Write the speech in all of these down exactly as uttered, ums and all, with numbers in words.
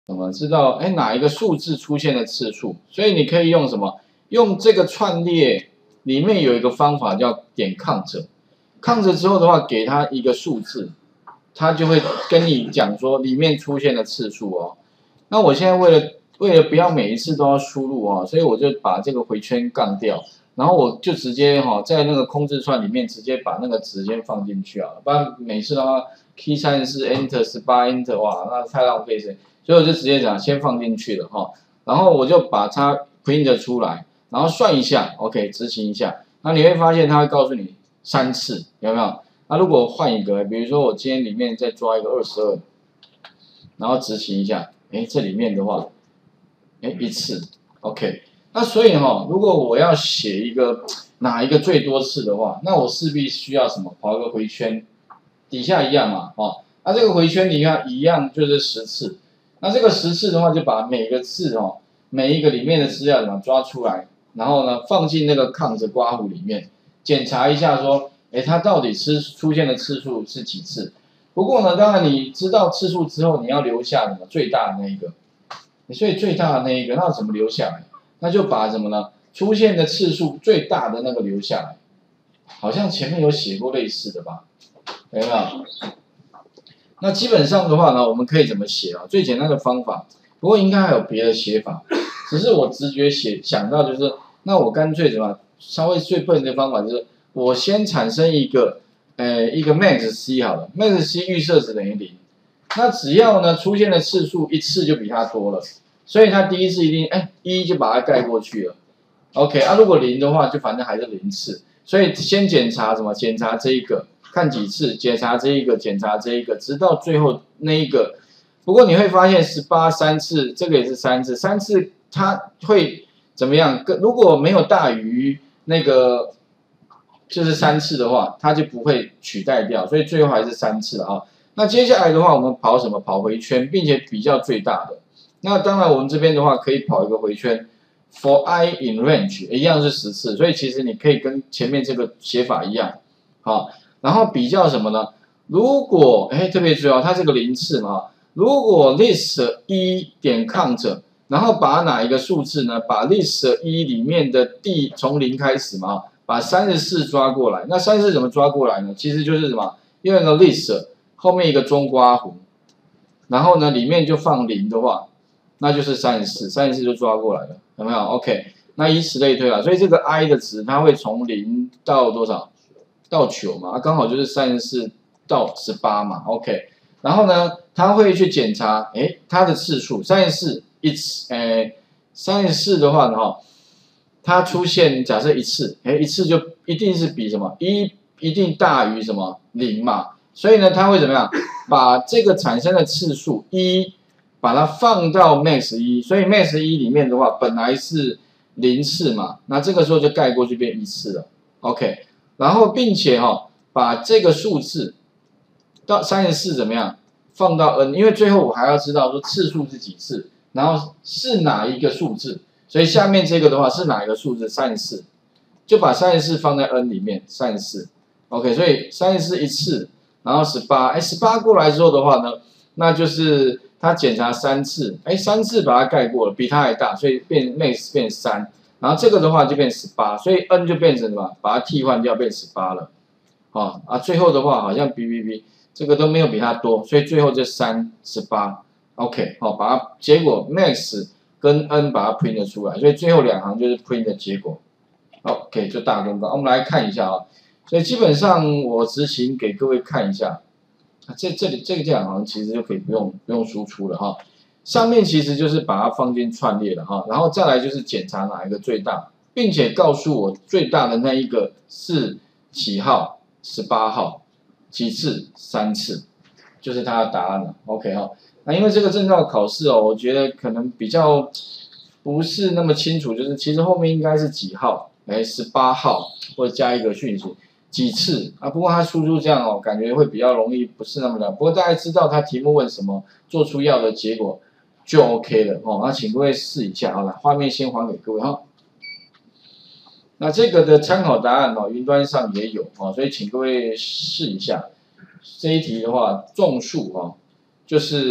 怎么知道哎哪一个数字出现的次数？所以你可以用什么？用这个串列里面有一个方法叫点 count，count 之后的话，给它一个数字，它就会跟你讲说里面出现的次数哦。那我现在为了为了不要每一次都要输入哦，所以我就把这个回圈杠掉，然后我就直接哈、哦、在那个空字串里面直接把那个值先放进去啊，不然每次的话 key 三十四 enter 十八 enter 哇，那太浪费时间。所以我就直接讲先放进去了哈，然后我就把它 print 出来，然后算一下 ，OK， 执行一下，那你会发现它会告诉你三次，有没有？那如果换一个，比如说我今天里面再抓一个二十二，然后执行一下，哎，这里面的话，哎一次 ，OK， 那所以哈，如果我要写一个哪一个最多次的话，那我势必需要什么？跑一个回圈，底下一样嘛，哦，那这个回圈里面一样就是十次。那这个十次的话，就把每个字哦，每一个里面的资料怎么抓出来，然后呢放进那个 count 刮弧里面，检查一下说，哎，它到底是出现的次数是几次？不过呢，当然你知道次数之后，你要留下什么最大的那一个，所以最大的那一个，那怎么留下来？那就把什么呢？出现的次数最大的那个留下来，好像前面有写过类似的吧？有没有？那基本上的话呢，我们可以怎么写啊？最简单的方法，不过应该还有别的写法，只是我直觉写想到就是，那我干脆什么，稍微最笨的方法就是，我先产生一个，呃，一个 max c 好了 ，max c 预设值等于零，那只要呢出现的次数一次就比它多了，所以它第一次一定哎一就把它盖过去了 ，OK 啊，如果零的话就反正还是零次，所以先检查什么？检查这一个。看几次，检查这一个，检查这一个，直到最后那一个。不过你会发现，十八三次，这个也是三次，三次它会怎么样？如果没有大于那个就是三次的话，它就不会取代掉，所以最后还是三次啊。那接下来的话，我们跑什么？跑回圈，并且比较最大的。那当然，我们这边的话可以跑一个回圈 ，for i in range 一样是十次，所以其实你可以跟前面这个写法一样，好。然后比较什么呢？如果哎特别注意哦，它是个零次嘛。如果 list 一点 count， 然后把哪一个数字呢？把 list 一里面的第从零开始嘛，把三十四抓过来。那三十四怎么抓过来呢？其实就是什么？用一个 list 后面一个中括弧，然后呢里面就放零的话，那就是三十四，三十四就抓过来了，有没有 ？OK， 那以此类推啦。所以这个 i 的值它会从零到多少？到九嘛，刚好就是三十四到十八嘛 ，OK。然后呢，他会去检查，哎，它的次数，三十四一次，哎，三十四的话呢，哈，它出现假设一次，哎，一次就一定是比什么一一定大于什么零嘛，所以呢，它会怎么样？把这个产生的次数一，把它放到 max 一，所以 max 一里面的话，本来是零次嘛，那这个时候就盖过去变一次了 ，OK。然后，并且哈、哦，把这个数字到三十四怎么样放到 n， 因为最后我还要知道说次数是几次，然后是哪一个数字，所以下面这个的话是哪一个数字？三十四，就把三十四放在 n 里面，三十四 ，OK， 所以三十四一次，然后十八，哎，十八过来之后的话呢，那就是他检查三次，哎，三次把它盖过了，比它还大，所以变 max 变三。然后这个的话就变十八，所以 n 就变成什么？把它替换掉变十八了，啊啊，最后的话好像 b b b 这个都没有比它多，所以最后就三十八 ，OK， 好，把它结果 max 跟 n 把它 print 出来，所以最后两行就是 print 的结果 ，OK， 就大功告。我们来看一下啊，所以基本上我执行给各位看一下，这这里这个这两行其实就可以不用不用输出了哈。上面其实就是把它放进串列了哈，然后再来就是检查哪一个最大，并且告诉我最大的那一个是几号，十八号，几次，三次，就是它的答案了。OK 哈，那因为这个证照考试哦，我觉得可能比较不是那么清楚，就是其实后面应该是几号，哎，十八号或者加一个讯息。几次啊？不过它输出这样哦，感觉会比较容易，不是那么难。不过大家知道它题目问什么，做出要的结果就 OK 了哦。那请各位试一下，好了，画面先还给各位哈。那这个的参考答案哦，云端上也有哦，所以请各位试一下。这一题的话，种树哦，就是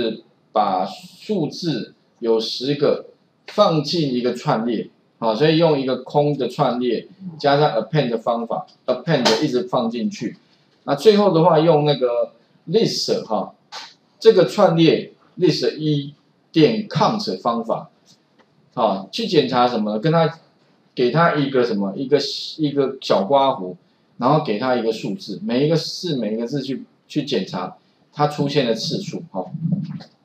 把数字有十个放进一个串列，好，所以用一个空的串列加上 append 的方法 ，append 一直放进去。那最后的话用那个 list 哈，这个串列 list 一点 count 方法，好，去检查什么？跟他给他一个什么一个一个小刮弧，然后给他一个数字，每一个字每一个字去去检查它出现的次数，好。